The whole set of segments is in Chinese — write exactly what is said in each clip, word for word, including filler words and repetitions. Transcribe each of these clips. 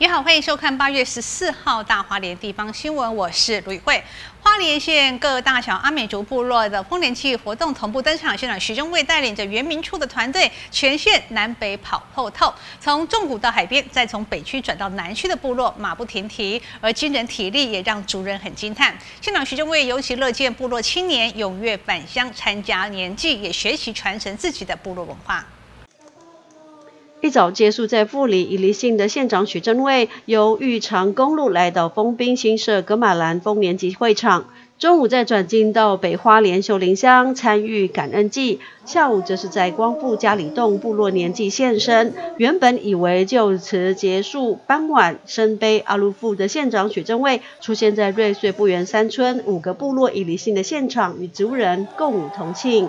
你好，欢迎收看八月十四号大花莲地方新闻，我是卢宇慧。花莲县各大小阿美族部落的丰年祭活动同步登场，县长徐中卫带领着原民处的团队，全县南北跑透透，从纵谷到海边，再从北区转到南区的部落，马不停蹄，而惊人体力也让族人很惊叹。县长徐中卫尤其乐见部落青年踊跃返乡参加年祭，也学习传承自己的部落文化。 一早结束在富里以离县的县长许正卫由玉长公路来到丰滨新社噶玛兰丰年祭会场，中午再转进到北花莲秀林乡参与感恩祭，下午则是在光复家里洞部落年祭现身。原本以为就此结束，傍晚身背阿鲁富的县长许正卫出现在瑞穗不远山村五个部落以离县的现场，与族人共舞同庆。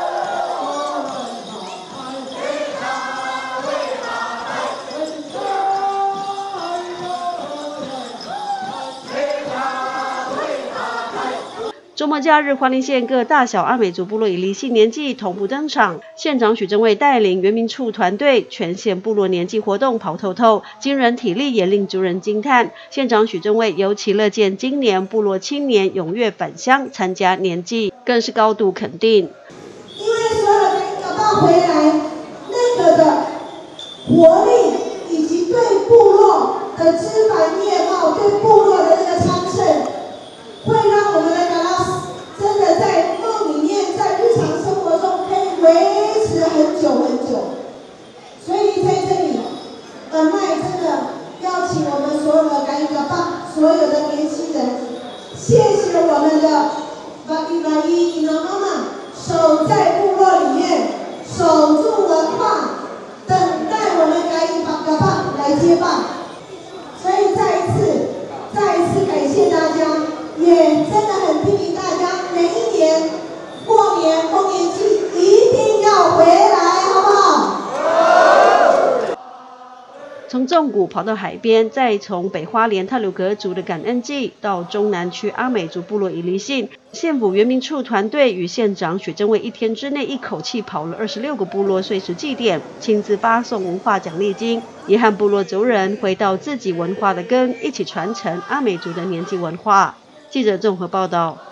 周末假日，花莲县各大小阿美族部落以离县年祭同步登场。县长许正卫带领原民处团队，全县部落年祭活动跑透透，惊人体力也令族人惊叹。县长许正卫尤其乐见今年部落青年踊跃返乡参加年祭，更是高度肯定。 因为所有人找到回来那个的活力，以及对部落的枝繁叶茂，对部落的那个昌盛，会让我们的感到真的在梦里面，在日常生活中可以维持很久很久。所以在这里，耳麦真的邀请我们所有的感恩的爸，所有的年轻人，谢谢我们的巴伊巴伊伊诺妈妈，守在部落里面，守住文化，等待我们感恩爸爸来接棒。所以再一次，再一次感谢大家。也真的很叮咛大家，每一年过年丰年祭一定要回来，好不好？ 从纵谷跑到海边，再从北花莲太鲁阁族的感恩祭，到中南区阿美族部落以离县，县府原民处团队与县长许正卫一天之内一口气跑了二十六个部落岁时祭典，亲自发送文化奖励金，也和部落族人回到自己文化的根，一起传承阿美族的年祭文化。记者综合报道。